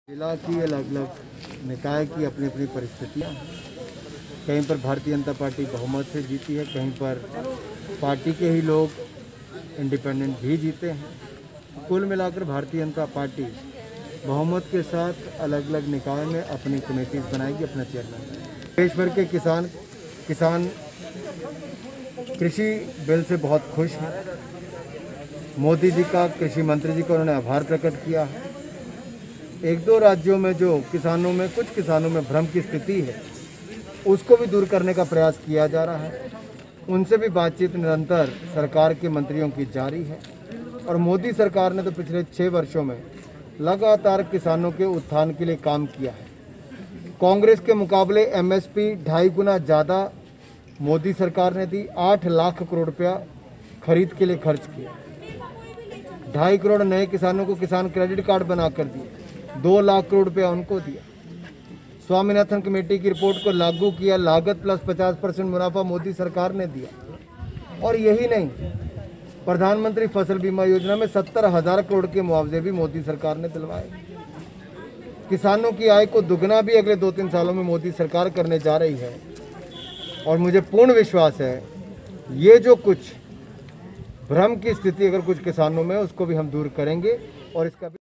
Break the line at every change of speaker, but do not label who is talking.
जिला की अलग अलग निकाय की अपनी अपनी परिस्थितियाँ। कहीं पर भारतीय जनता पार्टी बहुमत से जीती है, कहीं पर पार्टी के ही लोग इंडिपेंडेंट भी जीते हैं। कुल मिलाकर भारतीय जनता पार्टी बहुमत के साथ अलग अलग निकाय में अपनी कमेटीज बनाएगी, अपना चेयरमैन। देश भर के किसान कृषि बिल से बहुत खुश हैं। मोदी जी का, कृषि मंत्री जी का उन्होंने आभार प्रकट किया है। एक दो राज्यों में जो कुछ किसानों में भ्रम की स्थिति है, उसको भी दूर करने का प्रयास किया जा रहा है। उनसे भी बातचीत निरंतर सरकार के मंत्रियों की जारी है। और मोदी सरकार ने तो पिछले 6 वर्षों में लगातार किसानों के उत्थान के लिए काम किया है। कांग्रेस के मुकाबले एमएसपी 2.5 गुना ज़्यादा मोदी सरकार ने दी। 8 लाख करोड़ रुपया खरीद के लिए खर्च किया। 2.5 करोड़ नए किसानों को किसान क्रेडिट कार्ड बनाकर दिए। 2 लाख करोड़ रुपया उनको दिया। स्वामीनाथन कमेटी की रिपोर्ट को लागू किया। लागत प्लस 50% मुनाफा मोदी सरकार ने दिया। और यही नहीं, प्रधानमंत्री फसल बीमा योजना में 70,000 करोड़ के मुआवजे भी मोदी सरकार ने दिलवाए। किसानों की आय को दुगना भी अगले 2-3 सालों में मोदी सरकार करने जा रही है। और मुझे पूर्ण विश्वास है, ये जो कुछ भ्रम की स्थिति अगर कुछ किसानों में, उसको भी हम दूर करेंगे। और इसका